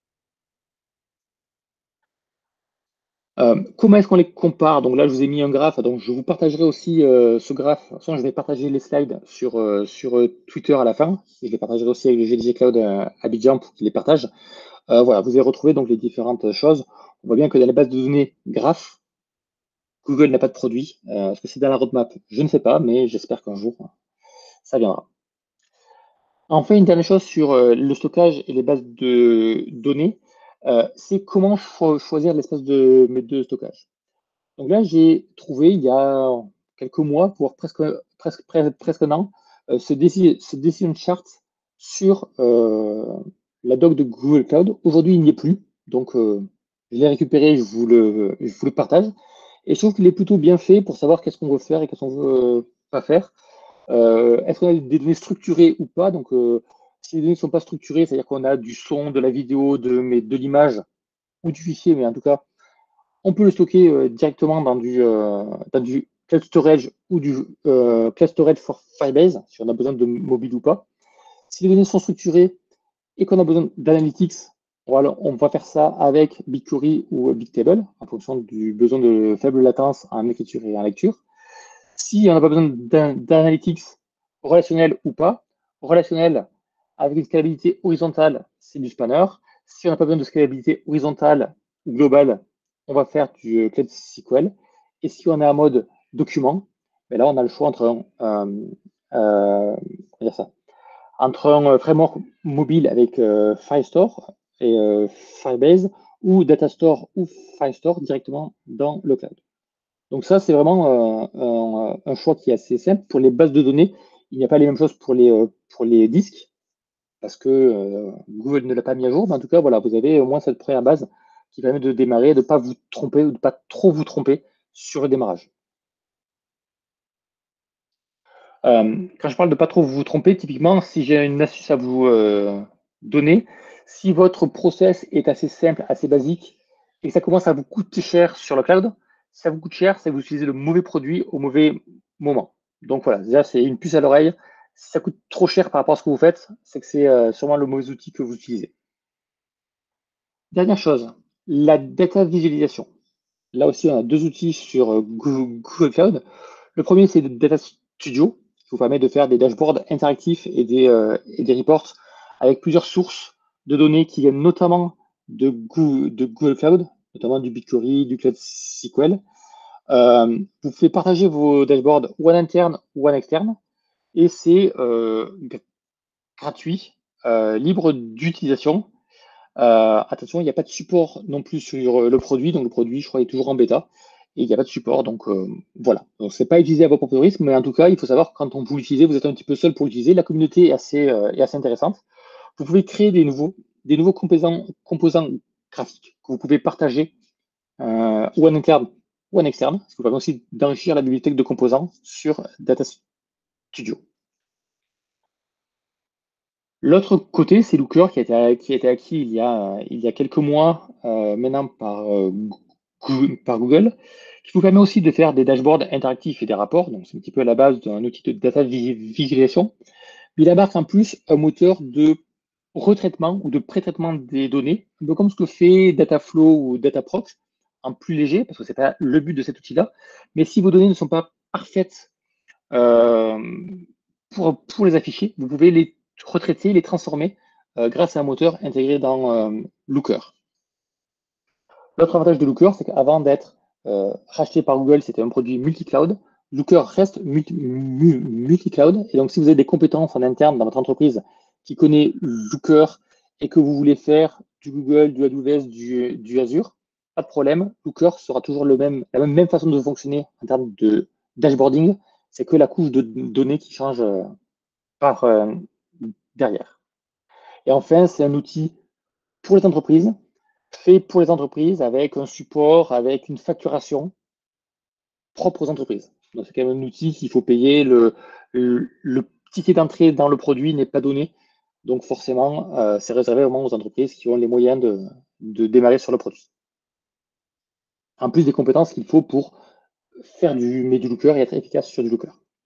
Comment est-ce qu'on les compare? Donc là, je vous ai mis un graphe. Donc je vous partagerai aussi ce graphe. De toute façon, je vais partager les slides sur Twitter à la fin. Et je les partagerai aussi avec le GDG Cloud Abidjan pour qu'ils les partagent. Voilà, vous allez retrouver donc les différentes choses. On voit bien que dans les bases de données graphes, Google n'a pas de produit. Est-ce que c'est dans la roadmap? Je ne sais pas, mais j'espère qu'un jour, ça viendra. Enfin, une dernière chose sur le stockage et les bases de données, c'est comment choisir l'espace de stockage. Donc là, j'ai trouvé il y a quelques mois, voire presque un an, ce decision chart sur la doc de Google Cloud. Aujourd'hui, il n'y est plus. Donc, je l'ai récupéré, je vous le partage. Et je trouve qu'il est plutôt bien fait pour savoir qu'est-ce qu'on veut faire et qu'est-ce qu'on veut pas faire. Est-ce qu'on a des données structurées ou pas? Donc, si les données ne sont pas structurées, c'est-à-dire qu'on a du son, de la vidéo, de l'image ou du fichier, mais en tout cas, on peut le stocker directement dans du cloud storage ou du cloud storage for Firebase, si on a besoin de mobile ou pas. Si les données sont structurées et qu'on a besoin d'analytics, on va faire ça avec BigQuery ou Bigtable, en fonction du besoin de faible latence en écriture et en lecture. Si on n'a pas besoin d'analytics relationnel ou pas, relationnel avec une scalabilité horizontale, c'est du spanner. Si on n'a pas besoin de scalabilité horizontale ou globale, on va faire du Cloud SQL. Et si on est en mode document, ben là, on a le choix entre un framework mobile avec Firestore et Firebase ou Datastore ou Firestore directement dans le cloud. Donc ça, c'est vraiment un choix qui est assez simple. Pour les bases de données, il n'y a pas les mêmes choses pour les disques, parce que Google ne l'a pas mis à jour. Mais en tout cas, voilà, vous avez au moins cette première base qui permet de démarrer, de ne pas vous tromper ou de ne pas trop vous tromper sur le démarrage. Quand je parle de ne pas trop vous tromper, typiquement, si j'ai une astuce à vous donner, si votre process est assez simple, assez basique, et que ça commence à vous coûter cher sur le cloud, ça vous coûte cher, c'est que vous utilisez le mauvais produit au mauvais moment. Donc voilà, déjà, c'est une puce à l'oreille. Si ça coûte trop cher par rapport à ce que vous faites, c'est que c'est sûrement le mauvais outil que vous utilisez. Dernière chose, la data visualisation. Là aussi, on a deux outils sur Google Cloud. Le premier, c'est Data Studio, qui vous permet de faire des dashboards interactifs et des reports avec plusieurs sources de données qui viennent notamment de Google Cloud, notamment du BigQuery, du Cloud SQL. Vous pouvez partager vos dashboards ou en interne ou en externe, et c'est gratuit, libre d'utilisation. Attention, il n'y a pas de support non plus sur le produit, donc le produit, je crois, est toujours en bêta, et il n'y a pas de support, donc voilà. Donc, c'est pas utilisé à votre propre risque, mais en tout cas, il faut savoir que quand vous l'utilisez, vous êtes un petit peu seul pour l'utiliser. La communauté est assez intéressante. Vous pouvez créer des nouveaux composants graphiques que vous pouvez partager ou en interne ou en externe, ce qui vous permet aussi d'enrichir la bibliothèque de composants sur Data Studio. L'autre côté, c'est Looker qui a été acquis il y a quelques mois maintenant par Google, qui vous permet aussi de faire des dashboards interactifs et des rapports. Donc, c'est un petit peu à la base d'un outil de data visualisation. Il embarque en plus un moteur de retraitement ou de pré-traitement des données, un peu comme ce que fait Dataflow ou Dataproc, en plus léger, parce que ce n'est pas le but de cet outil-là. Mais si vos données ne sont pas parfaites euh, pour les afficher, vous pouvez les retraiter, les transformer grâce à un moteur intégré dans Looker. L'autre avantage de Looker, c'est qu'avant d'être racheté par Google, c'était un produit multi-cloud. Looker reste multi-cloud. Et donc, si vous avez des compétences en interne dans votre entreprise qui connaît Looker et que vous voulez faire du Google, du AWS, du Azure, pas de problème. Looker sera toujours la même façon de fonctionner en termes de dashboarding. C'est que la couche de données qui change par derrière. Et enfin, c'est un outil pour les entreprises, fait pour les entreprises avec un support, avec une facturation propre aux entreprises. Donc, c'est quand même un outil qu'il faut payer. Le ticket d'entrée dans le produit n'est pas donné. Donc, forcément, c'est réservé vraiment aux entreprises qui ont les moyens de démarrer sur le produit. En plus des compétences qu'il faut pour faire du Looker et être efficace sur du Looker.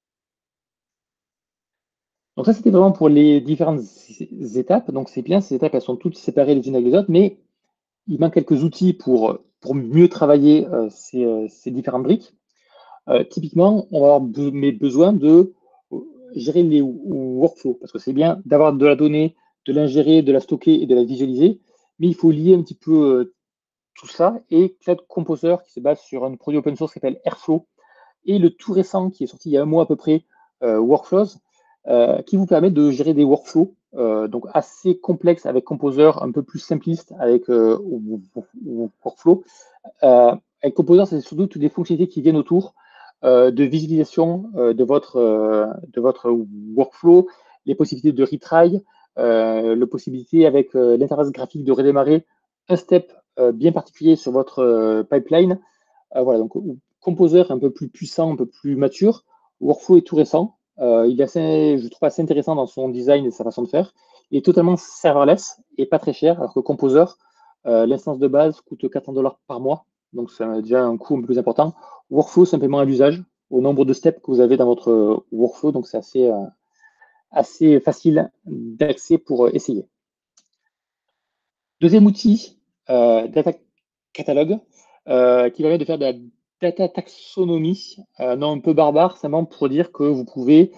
Donc ça, c'était vraiment pour les différentes étapes. Donc c'est bien, ces étapes, elles sont toutes séparées les unes avec les autres, mais il manque quelques outils pour mieux travailler ces différentes briques. Typiquement, on va avoir besoin de gérer les workflows, parce que c'est bien d'avoir de la donnée, de l'ingérer, de la stocker et de la visualiser, mais il faut lier un petit peu tout ça. Et Cloud Composer, qui se base sur un produit open source qui s'appelle Airflow, et le tout récent, qui est sorti il y a un mois à peu près, Workflows, qui vous permet de gérer des workflows donc assez complexes avec Composer, un peu plus simpliste avec Workflow. Avec Composer, c'est surtout toutes les fonctionnalités qui viennent autour de visualisation de votre workflow, les possibilités de retry, la possibilité avec l'interface graphique de redémarrer un step bien particulier sur votre pipeline. Voilà, donc Composer un peu plus puissant, un peu plus mature. Workflow est tout récent. Il est assez, je trouve assez intéressant dans son design et sa façon de faire. Il est totalement serverless et pas très cher, alors que Composer, l'instance de base coûte 400 $ par mois. Donc, c'est déjà un coût un peu plus important. Workflow, simplement à l'usage, au nombre de steps que vous avez dans votre workflow. Donc, c'est assez facile d'accès pour essayer. Deuxième outil, Data Catalog, qui permet de faire de la data taxonomie, non un peu barbare, simplement pour dire que vous pouvez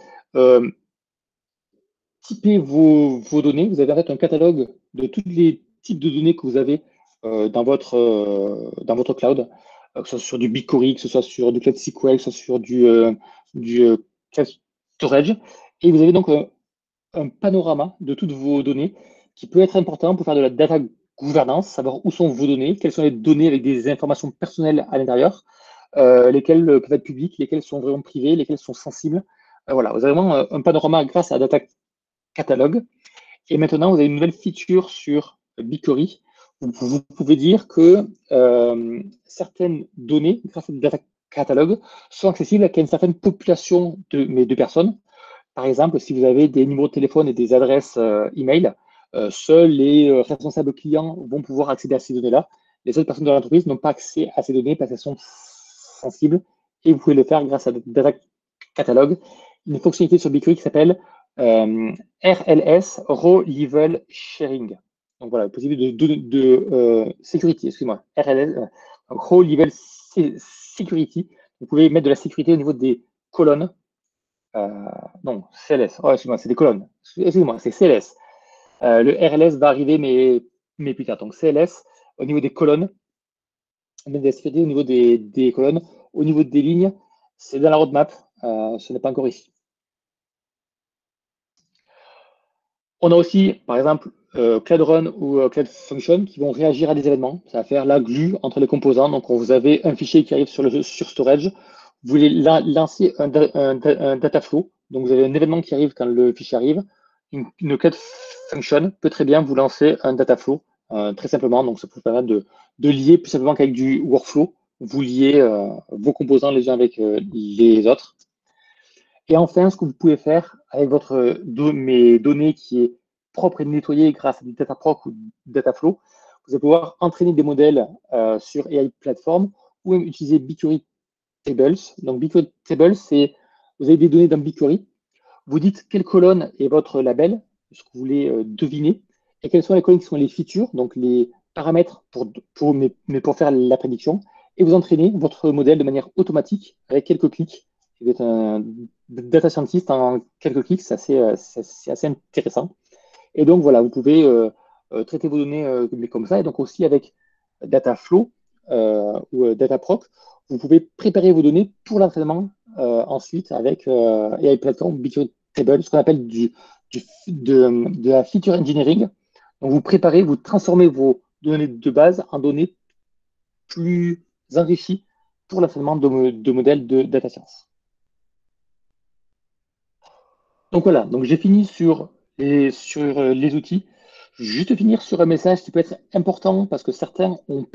typer vos données. Vous avez en fait un catalogue de tous les types de données que vous avez dans votre cloud, que ce soit sur du BigQuery, que ce soit sur du Cloud SQL, que ce soit sur du Cloud Storage. Et vous avez donc un panorama de toutes vos données qui peut être important pour faire de la data gouvernance, savoir où sont vos données, quelles sont les données avec des informations personnelles à l'intérieur, lesquelles peuvent être publiques, lesquelles sont vraiment privées, lesquelles sont sensibles. Voilà, vous avez vraiment un panorama grâce à Data Catalog. Et maintenant, vous avez une nouvelle feature sur BigQuery. Vous pouvez dire que certaines données, grâce à Data Catalog, sont accessibles à une certaine population de personnes. Par exemple, si vous avez des numéros de téléphone et des adresses email, seuls les responsables clients vont pouvoir accéder à ces données-là. Les autres personnes de l'entreprise n'ont pas accès à ces données parce qu'elles sont sensible et vous pouvez le faire grâce à Data Catalog, une fonctionnalité sur BigQuery qui s'appelle RLS, Raw Level Sharing. Donc voilà, possible de security, excusez-moi, RLS, Raw Level Security. Vous pouvez mettre de la sécurité au niveau des colonnes. Non, CLS. Oh, excusez-moi, c'est des colonnes. Excusez-moi, c'est CLS. Le RLS va arriver, mais plus tard. Donc CLS, au niveau des colonnes, mettre de la sécurité au niveau des colonnes. Au niveau des lignes, c'est dans la roadmap. Ce n'est pas encore ici. On a aussi, par exemple, Cloud Run ou Cloud Function qui vont réagir à des événements. Ça va faire la glue entre les composants. Donc, quand vous avez un fichier qui arrive sur storage, vous voulez lancer un data flow. Donc, vous avez un événement qui arrive quand le fichier arrive. Une Cloud Function peut très bien vous lancer un data flow très simplement. Donc, ça peut vous permettre de lier plus simplement qu'avec du workflow. Vous liez vos composants les uns avec les autres. Et enfin, ce que vous pouvez faire avec mes données qui est propre et nettoyée grâce à du Dataproc ou Dataflow, vous allez pouvoir entraîner des modèles sur AI Platform ou même utiliser BigQuery Tables. Donc, BigQuery Tables, c'est vous avez des données dans BigQuery, vous dites quelle colonne est votre label, ce que vous voulez deviner, et quelles sont les colonnes qui sont les features, donc les paramètres pour faire la prédiction, et vous entraînez votre modèle de manière automatique avec quelques clics. Vous êtes un data scientist en quelques clics, c'est assez intéressant. Et donc voilà, vous pouvez traiter vos données comme ça, et donc aussi avec Dataflow ou Dataproc, vous pouvez préparer vos données pour l'entraînement ensuite avec AI Platform, BigQuery Table, ce qu'on appelle de la feature engineering. Donc vous préparez, vous transformez vos données de base en données plus enrichies pour l'entraînement de modèles de data science. Donc voilà, donc j'ai fini sur les outils. Juste finir sur un message qui peut être important parce que certains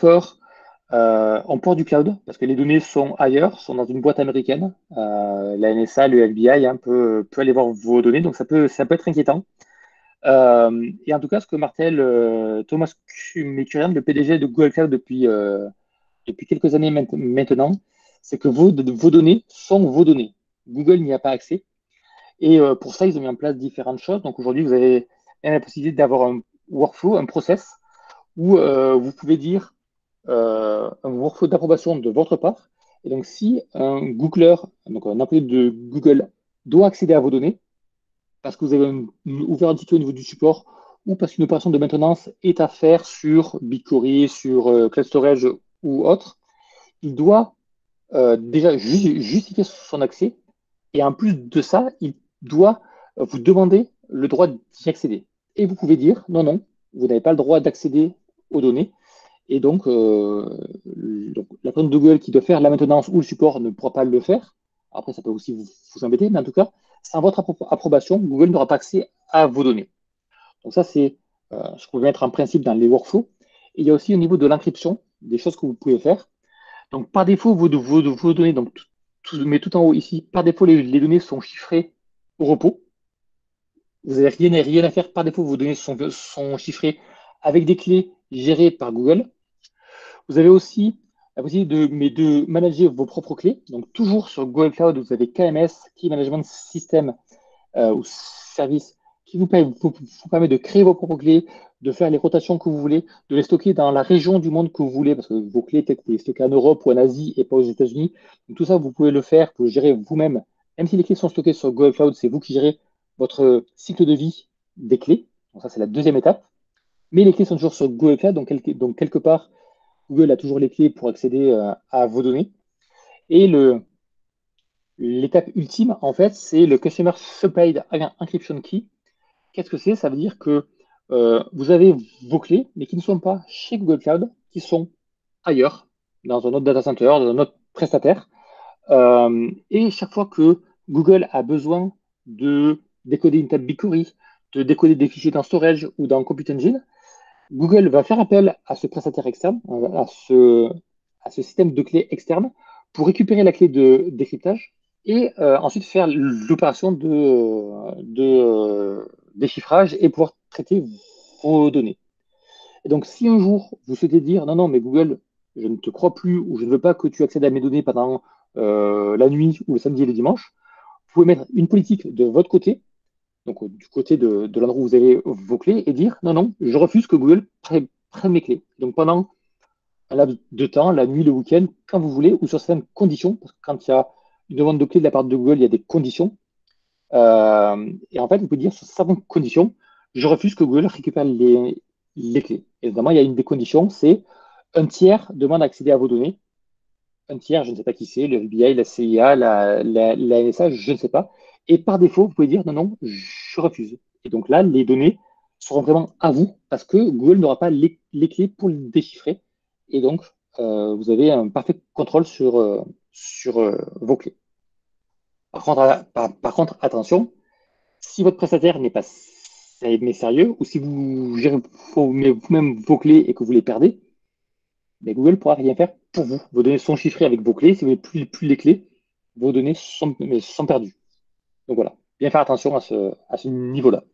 ont peur du cloud parce que les données sont ailleurs, sont dans une boîte américaine. La NSA, le FBI peut aller voir vos données, donc ça peut être inquiétant. Et en tout cas, ce que martèle Thomas Kurian, le PDG de Google Cloud depuis quelques années maintenant, c'est que vos données sont vos données. Google n'y a pas accès. Et pour ça, ils ont mis en place différentes choses. Donc aujourd'hui, vous avez la possibilité d'avoir un workflow, un process, où vous pouvez dire un workflow d'approbation de votre part. Et donc, si un Googler, donc un employé de Google, doit accéder à vos données, parce que vous avez ouvert un ticket au niveau du support, ou parce qu'une opération de maintenance est à faire sur BigQuery, sur Cloud Storage ou autre, il doit déjà justifier son accès. Et en plus de ça, il doit vous demander le droit d'y accéder. Et vous pouvez dire non, non, vous n'avez pas le droit d'accéder aux données. Et donc la personne de Google qui doit faire la maintenance ou le support ne pourra pas le faire. Après, ça peut aussi vous embêter, mais en tout cas, sans votre approbation, Google n'aura pas accès à vos données. Donc ça, c'est ce qu'on veut mettre en principe dans les workflows. Et il y a aussi au niveau de l'encryption, des choses que vous pouvez faire. Donc par défaut, vos données, donc mais tout en haut ici, par défaut, les données sont chiffrées au repos. Vous n'avez rien à faire. Par défaut, vos données sont chiffrées avec des clés gérées par Google. Vous avez aussi la possibilité de manager vos propres clés. Donc, toujours sur Google Cloud, vous avez KMS, Key Management System ou service, qui vous permet de créer vos propres clés, de faire les rotations que vous voulez, de les stocker dans la région du monde que vous voulez, parce que vos clés, peut-être que vous les stockez en Europe ou en Asie et pas aux États-Unis. Donc, tout ça, vous pouvez le faire, vous pouvez le gérer vous-même. Même si les clés sont stockées sur Google Cloud, c'est vous qui gérez votre cycle de vie des clés. Donc, ça, c'est la deuxième étape. Mais les clés sont toujours sur Google Cloud, donc quelque part, Google a toujours les clés pour accéder à vos données. Et l'étape ultime, en fait, c'est le Customer Supplied Encryption Key. Qu'est-ce que c'est? Ça veut dire que vous avez vos clés, mais qui ne sont pas chez Google Cloud, qui sont ailleurs, dans un autre data center, dans un autre prestataire. Et chaque fois que Google a besoin de décoder une table BigQuery, de décoder des fichiers dans Storage ou dans Compute Engine, Google va faire appel à ce prestataire externe, à ce système de clés externe, pour récupérer la clé de décryptage et ensuite faire l'opération de déchiffrage et pouvoir traiter vos données. Et donc, si un jour vous souhaitez dire non, non, mais Google, je ne te crois plus ou je ne veux pas que tu accèdes à mes données pendant la nuit ou le samedi et le dimanche, vous pouvez mettre une politique de votre côté, donc du côté de l'endroit où vous avez vos clés, et dire non, non, je refuse que Google prenne mes clés. Donc pendant un laps de temps, la nuit, le week-end, quand vous voulez, ou sur certaines conditions, parce que quand il y a une demande de clé de la part de Google, il y a des conditions. Et en fait, vous pouvez dire sur certaines conditions, je refuse que Google récupère les clés. Et notamment, il y a une des conditions, c'est un tiers demande d'accéder à vos données. Un tiers, je ne sais pas qui c'est, le FBI, la CIA, la NSA, je ne sais pas. Et par défaut, vous pouvez dire non, non, je refuse. Et donc là, les données seront vraiment à vous parce que Google n'aura pas les clés pour les déchiffrer. Et donc, vous avez un parfait contrôle sur vos clés. Par contre, attention, si votre prestataire n'est pas mais sérieux, ou si vous gérez vous-même vos clés et que vous les perdez, mais Google ne pourra rien faire pour vous. Vos données sont chiffrées avec vos clés. Si vous n'avez plus les clés, vos données sont perdues. Donc voilà, bien faire attention à ce niveau-là.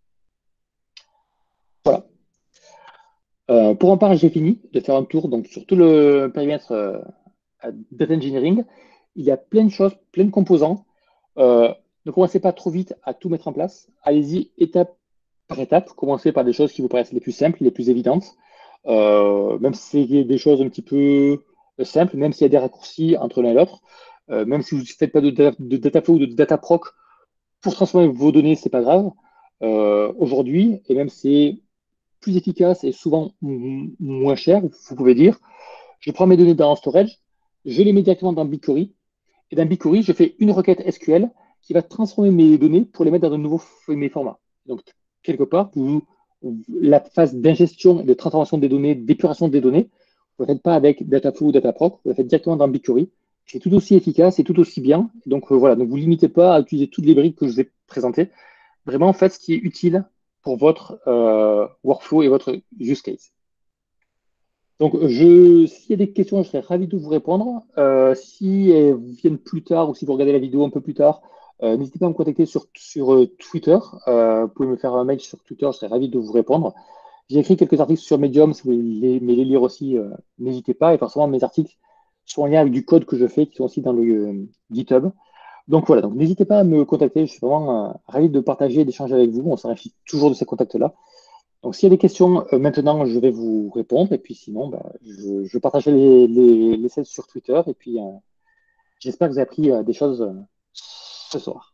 Voilà. Pour en parler, j'ai fini de faire un tour donc, sur tout le périmètre data engineering. Il y a plein de choses, plein de composants. Ne commencez pas trop vite à tout mettre en place. Allez-y étape par étape. Commencez par des choses qui vous paraissent les plus simples, les plus évidentes. Même si c'est des choses un petit peu simples, même s'il y a des raccourcis entre l'un et l'autre. Même si vous ne faites pas de data flow ou de data proc pour transformer vos données, c'est pas grave. Aujourd'hui, et même c'est plus efficace et souvent moins cher, vous pouvez dire, je prends mes données dans un storage, je les mets directement dans BigQuery, et dans BigQuery, je fais une requête SQL qui va transformer mes données pour les mettre dans de nouveaux mes formats. Donc, quelque part, la phase d'ingestion et de transformation des données, d'épuration des données, vous ne la faites pas avec Dataflow ou Dataproc, vous la faites directement dans BigQuery. C'est tout aussi efficace et tout aussi bien. Donc, voilà, donc vous ne vous limitez pas à utiliser toutes les briques que je vous ai présentées. Vraiment, faites ce qui est utile pour votre workflow et votre use case. Donc, s'il y a des questions, je serais ravi de vous répondre. Si elles viennent plus tard ou si vous regardez la vidéo un peu plus tard, n'hésitez pas à me contacter sur Twitter. Vous pouvez me faire un mail sur Twitter, je serais ravi de vous répondre. J'ai écrit quelques articles sur Medium, si vous voulez mais les lire aussi, n'hésitez pas. Et forcément, mes articles sont en lien avec du code que je fais, qui sont aussi dans le GitHub. Donc voilà, donc n'hésitez pas à me contacter. Je suis vraiment ravi de partager et d'échanger avec vous. On s'enrichit toujours de ces contacts-là. Donc, s'il y a des questions maintenant, je vais vous répondre. Et puis sinon, bah, je partagerai les slides sur Twitter. Et puis, j'espère que vous avez appris des choses ce soir.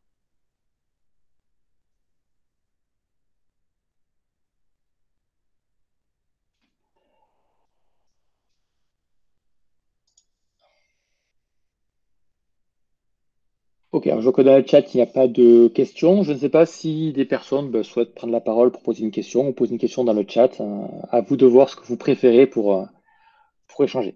Ok, alors je vois que dans le chat, il n'y a pas de questions. Je ne sais pas si des personnes bah, souhaitent prendre la parole pour poser une question ou poser une question dans le chat. À vous de voir ce que vous préférez pour échanger.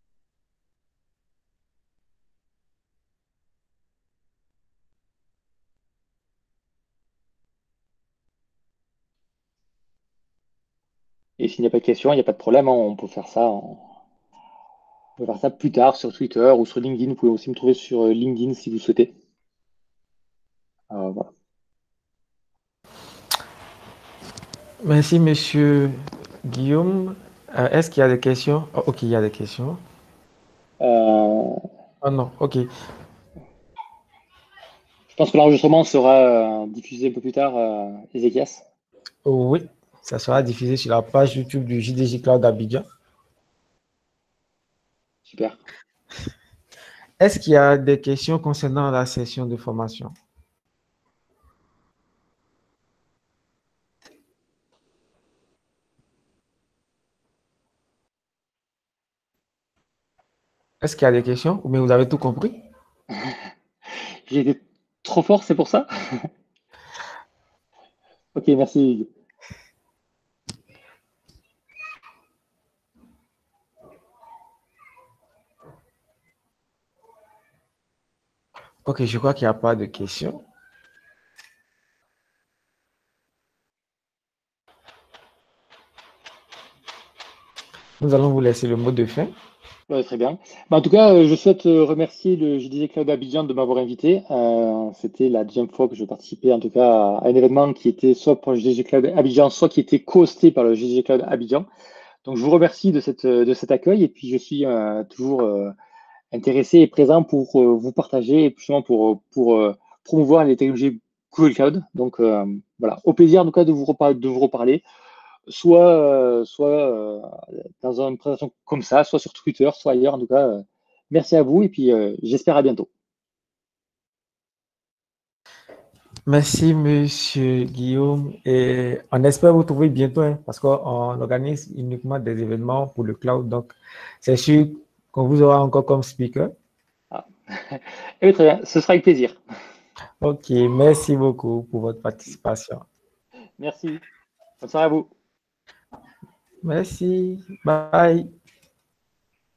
Et s'il n'y a pas de questions, il n'y a pas de problème, hein, on peut faire ça plus tard sur Twitter ou sur LinkedIn. Vous pouvez aussi me trouver sur LinkedIn si vous souhaitez. Voilà. Merci, monsieur Guillaume. Est-ce qu'il y a des questions? Oh, ok, il y a des questions. Euh, Oh non, ok. je pense que l'enregistrement sera diffusé un peu plus tard, Ezekias. Oh, oui, ça sera diffusé sur la page YouTube du JDG Cloud Abidjan. Super. Est-ce qu'il y a des questions concernant la session de formation? Est-ce qu'il y a des questions? Mais vous avez tout compris? J'ai été trop fort, c'est pour ça? Ok, merci. Ok, je crois qu'il n'y a pas de questions. Nous allons vous laisser le mot de fin. Ouais, très bien. Bah, en tout cas, je souhaite remercier le JDG Cloud Abidjan de m'avoir invité. C'était la deuxième fois que je participais, en tout cas, à un événement qui était soit pour le JDG Cloud Abidjan, soit qui était co-hosté par le JDG Cloud Abidjan. Donc, je vous remercie de cet accueil et puis je suis toujours intéressé et présent pour vous partager et justement pour promouvoir les technologies Google Cloud. Donc, voilà, au plaisir en tout cas de vous reparler, soit dans une présentation comme ça, soit sur Twitter, soit ailleurs. En tout cas, merci à vous et puis j'espère à bientôt. Merci, monsieur Guillaume. Et on espère vous trouver bientôt, hein, parce qu'on organise uniquement des événements pour le cloud. Donc, c'est sûr qu'on vous aura encore comme speaker. Ah. Eh bien, très bien, ce sera avec plaisir. OK, merci beaucoup pour votre participation. Merci. Bonne soirée à vous. Merci. Bye.